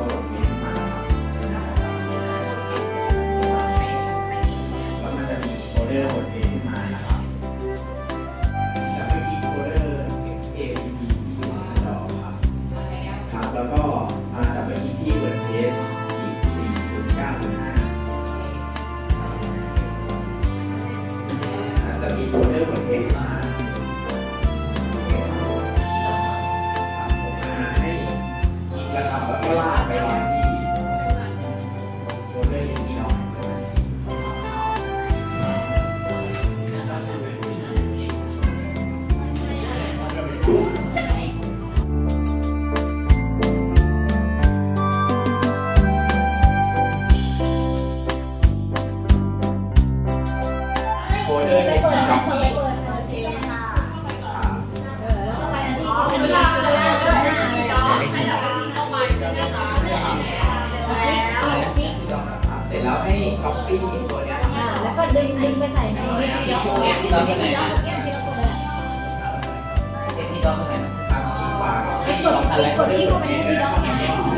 ก็เมนต์มาแล้วมันจะมีโฟลเดอร์บทเพลงขึ้นมานะครับแล้วก็คลิกโฟลเดอร์ xapp ที่อยู่หน้าจอครับแล้วก็กลับไปที่ WordPress 4.9.5 จะมีโฟลเดอร์บทเพลงมาให้คลิกแล้วครับแล้วก็ลากไปวางที่โฟลเดอร์นี้หน่อยโฟลเดอร์ในที่ด็อกเสร็จแล้วให้ copy ตัวนี้แล้วก็ดึงไปใส่ในที่เราเนี่ยที่เราคนเลยที่ด็อกคนไหนทางที่ขวาให้ลองอะไรกดที่เข้าไปในที่ด็อกเนี่ย